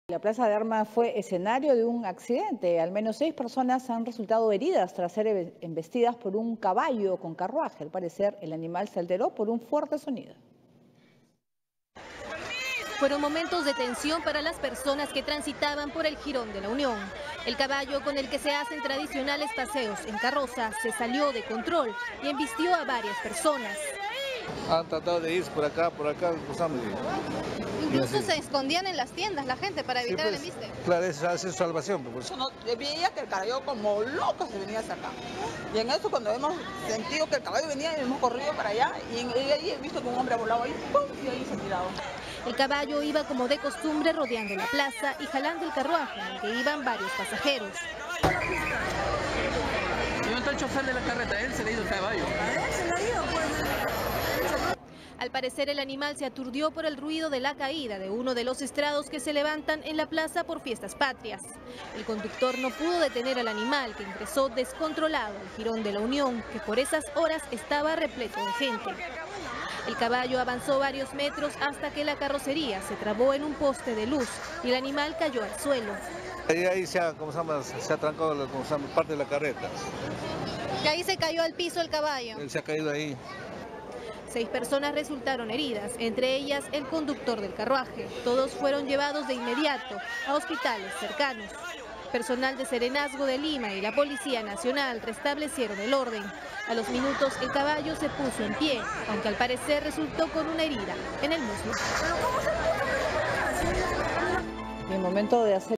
La Plaza de Armas fue escenario de un accidente. Al menos 6 personas han resultado heridas tras ser embestidas por un caballo con carruaje. Al parecer, el animal se alteró por un fuerte sonido. Fueron momentos de tensión para las personas que transitaban por el Jirón de la Unión. El caballo con el que se hacen tradicionales paseos en carroza se salió de control y embistió a varias personas. Han tratado de ir por acá, cruzamos. Incluso se escondían en las tiendas la gente para evitar el embiste. Claro, esa es su salvación. Pues. No, veía que el caballo como loco se venía hacia acá. Y en eso cuando hemos sentido que el caballo venía, hemos corrido para allá y ahí he visto que un hombre ha volado ahí, ¡pum!, y ahí se ha tirado. El caballo iba como de costumbre rodeando la plaza y jalando el carruaje en el que iban varios pasajeros. Yo soy el chofer de la carreta, él se le ha ido el caballo. Al parecer el animal se aturdió por el ruido de la caída de uno de los estrados que se levantan en la plaza por fiestas patrias. El conductor no pudo detener al animal que ingresó descontrolado al Jirón de la Unión, que por esas horas estaba repleto de gente. El caballo avanzó varios metros hasta que la carrocería se trabó en un poste de luz y el animal cayó al suelo. Ahí se ha trancado parte de la carreta. Y ahí se cayó al piso el caballo. Él se ha caído ahí. 6 personas resultaron heridas, entre ellas el conductor del carruaje. Todos fueron llevados de inmediato a hospitales cercanos. Personal de Serenazgo de Lima y la Policía Nacional restablecieron el orden. A los minutos el caballo se puso en pie, aunque al parecer resultó con una herida en el muslo. En el momento de hacer